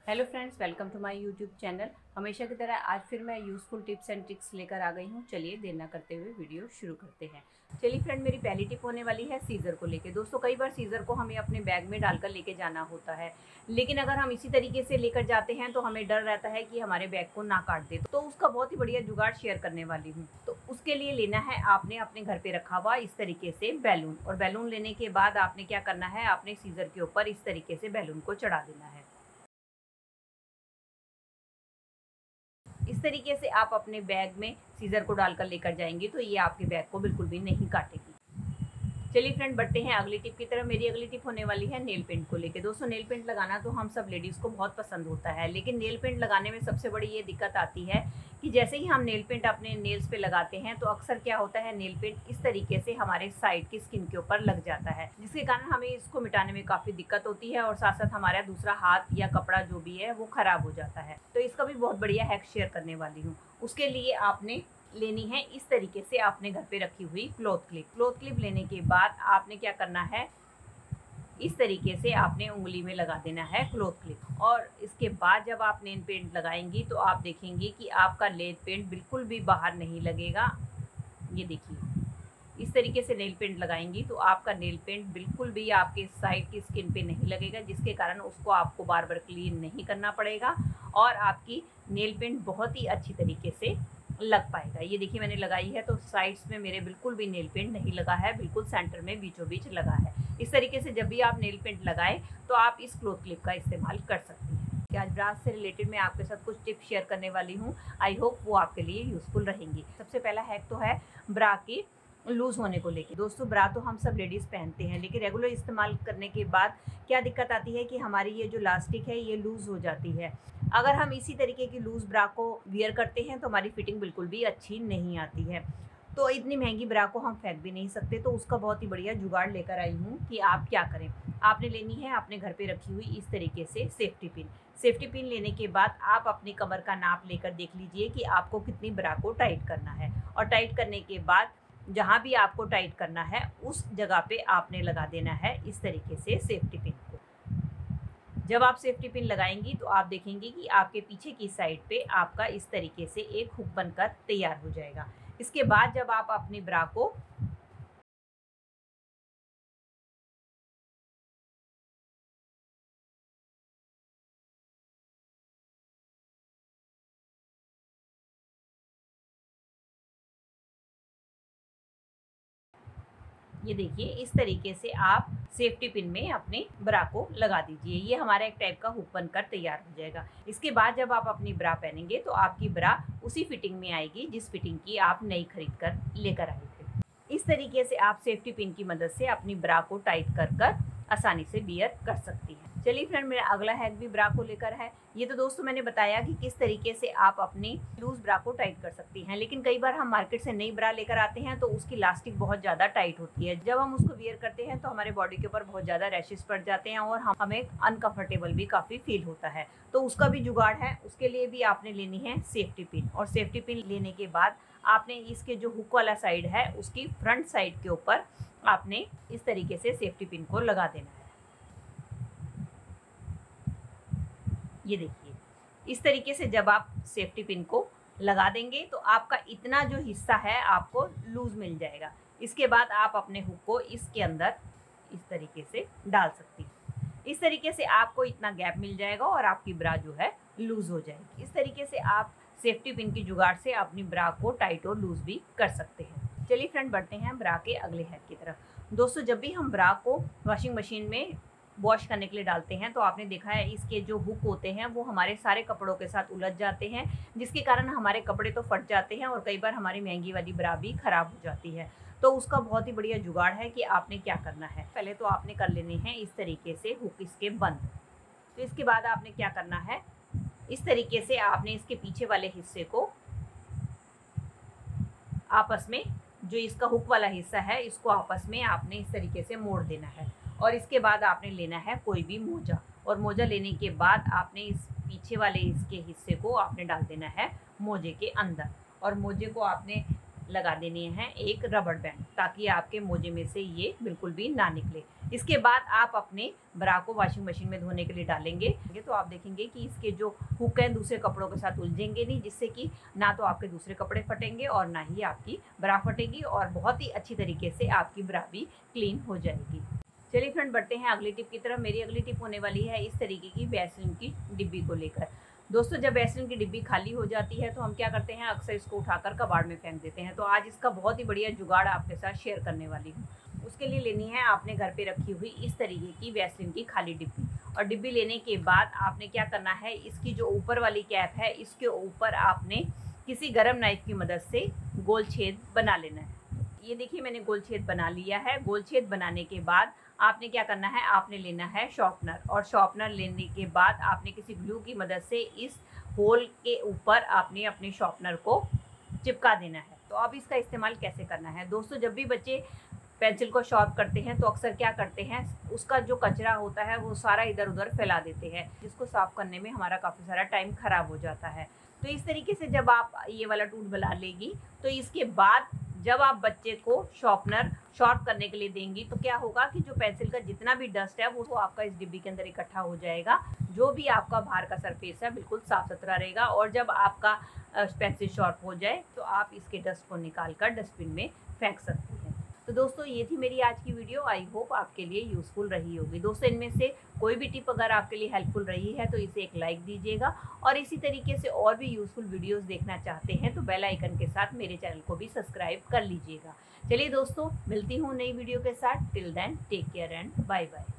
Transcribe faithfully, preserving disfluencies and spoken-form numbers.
Hello friends, welcome to my YouTube channel. हमेशा की तरह आज फिर मैं यूज़फुल टिप्स एंड ट्रिक्स लेकर आ गई हूँ। चलिए देर ना करते हुए वीडियो शुरू करते हैं। चलिए फ्रेंड, मेरी पहली टिप होने वाली है सीज़र को लेके। दोस्तों, कई बार सीज़र को हमें अपने बैग में डालकर लेके जाना होता है, लेकिन अगर हम इसी तरीके से लेकर जाते हैं तो हमें डर रहता है कि हमारे बैग को ना काट दे। तो उसका बहुत ही बढ़िया जुगाड़ शेयर करने वाली हूँ। तो उसके लिए लेना है आपने अपने घर पे रखा हुआ इस तरीके से बैलून, और बैलून लेने के बाद आपने क्या करना है, आपने सीज़र के ऊपर इस तरीके से बैलून को चढ़ा देना है। इस तरीके से आप अपने बैग में सीजर को डालकर लेकर जाएंगे तो ये आपके बैग को बिल्कुल भी नहीं काटेगी। चलिए फ्रेंड, बढ़ते हैं अगली टिप की तरफ। मेरी अगली टिप होने वाली है नेल पेंट को लेके। दोस्तों, नेल पेंट लगाना तो हम सब लेडीज़ को बहुत पसंद होता है, लेकिन नेल पेंट लगाने में सबसे बड़ी ये दिक्कत आती है कि जैसे ही हम नेल पेंट अपने नेल्स पे लगाते हैं तो अक्सर क्या होता है, नेल पेंट इस तरीके से हमारे साइड की स्किन के ऊपर लग जाता है, जिसके कारण हमें इसको मिटाने में काफ़ी दिक्कत होती है और साथ साथ हमारा दूसरा हाथ या कपड़ा जो भी है वो खराब हो जाता है। तो इसका भी बहुत बढ़िया हैक शेयर करने वाली हूँ। उसके लिए आपने लेनी है इस तरीके से आपने घर पे रखी हुई क्लॉथ क्लिप। क्लॉथ क्लिप लेने के बाद आपने क्या करना है, इस तरीके से आपने उंगली में लगा देना है क्लॉथ क्लिप। और इसके बाद जब आप नेल पेंट लगाएंगी तो आप देखेंगे कि आपका नेल पेंट बिल्कुल भी बाहर नहीं लगेगा। ये देखिए, इस तरीके से नेल पेंट लगाएंगी तो आपका नेल पेंट बिल्कुल भी आपके साइड की स्किन पे नहीं लगेगा, जिसके कारण उसको आपको बार बार क्लीन नहीं करना पड़ेगा और आपकी नेल पेंट बहुत ही अच्छी तरीके से लग पाएगा। ये देखिए, मैंने लगाई है तो साइड्स में मेरे बिल्कुल भी नेल पेंट नहीं लगा है, बिल्कुल सेंटर में बीचों बीच लगा है। इस तरीके से जब भी आप नेल पेंट लगाएं तो आप इस क्लॉथ क्लिप का इस्तेमाल कर सकती हैं। कि आज ब्रा से रिलेटेड मैं आपके साथ कुछ टिप्स शेयर करने वाली हूँ। आई होप वो आपके लिए यूजफुल रहेंगी। सबसे पहला हैक तो है ब्रा की लूज़ होने को लेके। दोस्तों, ब्रा तो हम सब लेडीज़ पहनते हैं, लेकिन रेगुलर इस्तेमाल करने के बाद क्या दिक्कत आती है कि हमारी ये जो लास्टिक है ये लूज़ हो जाती है। अगर हम इसी तरीके की लूज़ ब्रा को वियर करते हैं तो हमारी फिटिंग बिल्कुल भी अच्छी नहीं आती है। तो इतनी महंगी ब्रा को हम फेंक भी नहीं सकते, तो उसका बहुत ही बढ़िया जुगाड़ लेकर आई हूँ कि आप क्या करें। आपने लेनी है अपने घर पे रखी हुई इस तरीके से सेफ्टी पिन। सेफ्टी पिन लेने के बाद आप अपनी कमर का नाप लेकर देख लीजिए कि आपको कितनी ब्रा को टाइट करना है, और टाइट करने के बाद जहाँ भी आपको टाइट करना है उस जगह पे आपने लगा देना है इस तरीके से सेफ्टी पिन को। जब आप सेफ्टी पिन लगाएंगी तो आप देखेंगे कि आपके पीछे की साइड पे आपका इस तरीके से एक हुक बनकर तैयार हो जाएगा। इसके बाद जब आप अपनी ब्रा को ये देखिए, इस तरीके से आप सेफ्टी पिन में अपने ब्रा को लगा दीजिए। ये हमारा एक टाइप का हुक बनकर तैयार हो जाएगा। इसके बाद जब आप अपनी ब्रा पहनेंगे तो आपकी ब्रा उसी फिटिंग में आएगी जिस फिटिंग की आप नई खरीद कर लेकर आए थे। इस तरीके से आप सेफ्टी पिन की मदद से अपनी ब्रा को टाइट कर कर आसानी से बियर कर सकती हैं। चलिए फ्रेंड, मेरा अगला हैक भी ब्रा को लेकर है। ये तो दोस्तों मैंने बताया कि किस तरीके से आप अपनी लूज ब्रा को टाइट कर सकती हैं, लेकिन कई बार हम मार्केट से नई ब्रा लेकर आते हैं तो उसकी लास्टिक बहुत ज़्यादा टाइट होती है। जब हम उसको वियर करते हैं तो हमारे बॉडी के ऊपर बहुत ज़्यादा रैशेस पड़ जाते हैं और हम हमें अनकंफर्टेबल भी काफ़ी फील होता है। तो उसका भी जुगाड़ है। उसके लिए भी आपने लेनी है सेफ्टी पिन, और सेफ्टी पिन लेने के बाद आपने इसके जो हुक वाला साइड है उसकी फ्रंट साइड के ऊपर आपने इस तरीके से सेफ्टी पिन को लगा देना है। ये देखिए, इस तरीके से जब आप सेफ्टी पिन को लगा देंगे तो आपका इतना जो हिस्सा है आपको लूज मिल जाएगा। इसके बाद आप अपने हुक को इसके अंदर इस तरीके से डाल सकती हैं। इस तरीके से आपको इतना गैप मिल जाएगा और आपकी ब्रा जो है लूज हो जाएगी। इस तरीके से आप सेफ्टी पिन की जुगाड़ से अपनी ब्रा को टाइट और लूज भी कर सकते हैं। चलिए फ्रेंड, बढ़ते हैं ब्रा के अगले हैक की तरफ। दोस्तों, जब भी हम ब्रा को वॉशिंग मशीन में वॉश करने के लिए डालते हैं तो आपने देखा है इसके जो हुक होते हैं वो हमारे सारे कपड़ों के साथ उलझ जाते हैं, जिसके कारण हमारे कपड़े तो फट जाते हैं और कई बार हमारी महंगी वाली ब्रा भी खराब हो जाती है। तो उसका बहुत ही बढ़िया जुगाड़ है कि आपने क्या करना है। पहले तो आपने कर लेने हैं इस तरीके से हुक इसके बंद। तो इसके बाद आपने क्या करना है, इस तरीके से आपने इसके पीछे वाले हिस्से को आपस में, जो इसका हुक वाला हिस्सा है इसको आपस में आपने इस तरीके से मोड़ देना है। और इसके बाद आपने लेना है कोई भी मोजा, और मोजा लेने के बाद आपने इस पीछे वाले इसके हिस्से को आपने डाल देना है मोजे के अंदर, और मोजे को आपने लगा देनी है एक रबड़ बैंड, ताकि आपके मोजे में से ये बिल्कुल भी ना निकले। इसके बाद आप अपने ब्रा को वॉशिंग मशीन में धोने के लिए डालेंगे तो आप देखेंगे कि इसके जो हुक हैं दूसरे कपड़ों के साथ उलझेंगे नहीं, जिससे कि ना तो आपके दूसरे कपड़े फटेंगे और ना ही आपकी ब्रा फटेगी और बहुत ही अच्छी तरीके से आपकी ब्रा भी क्लीन हो जाएगी। चलिए फ्रेंड, बढ़ते हैं अगली टिप की तरफ। मेरी अगली टिप होने वाली है इस तरीके की वैसलीन की डिब्बी को लेकर। दोस्तों, जब वैसलीन की डिब्बी खाली हो जाती है तो हम क्या करते हैं, अक्सर इसको उठाकर कबाड़ में फेंक देते हैं। तो आज इसका बहुत ही बढ़िया जुगाड़ आपके साथ शेयर करने वाली हूँ। उसके लिए लेनी है आपने घर पे रखी हुई इस तरीके की वैसलीन की खाली डिब्बी। और डिब्बी लेने के बाद आपने क्या करना है, इसकी जो ऊपर वाली कैप है इसके ऊपर आपने किसी गर्म नाइफ की मदद से गोल छेद बना लेना है। ये देखिए, मैंने गोल छेद बना लिया है। गोल छेद बनाने के बाद आपने क्या करना है, आपने लेना है शॉर्पनर। और शॉर्पनर लेने के बाद आपने किसी ग्लू की मदद से इस होल के ऊपर आपने अपने शॉर्पनर को चिपका देना है। तो अब इसका इस्तेमाल कैसे करना है दोस्तों, जब भी बच्चे पेंसिल को शार्प करते हैं तो अक्सर क्या करते हैं, उसका जो कचरा होता है वो सारा इधर उधर फैला देते हैं, जिसको साफ करने में हमारा काफ़ी सारा टाइम खराब हो जाता है। तो इस तरीके से जब आप ये वाला टूल बना लेगी तो इसके बाद जब आप बच्चे को शॉर्पनर शार्प करने के लिए देंगी तो क्या होगा कि जो पेंसिल का जितना भी डस्ट है वो आपका इस डिब्बी के अंदर इकट्ठा हो जाएगा। जो भी आपका बाहर का सरफेस है बिल्कुल साफ सुथरा रहेगा। और जब आपका पेंसिल शार्प हो जाए तो आप इसके डस्ट को निकाल कर डस्टबिन में फेंक सकती हैं। तो दोस्तों, ये थी मेरी आज की वीडियो। आई होप आपके लिए यूज़फुल रही होगी। दोस्तों, इनमें से कोई भी टिप अगर आपके लिए हेल्पफुल रही है तो इसे एक लाइक दीजिएगा। और इसी तरीके से और भी यूज़फुल वीडियोस देखना चाहते हैं तो बेल आइकन के साथ मेरे चैनल को भी सब्सक्राइब कर लीजिएगा। चलिए दोस्तों, मिलती हूँ नई वीडियो के साथ। Till then take care and bye bye.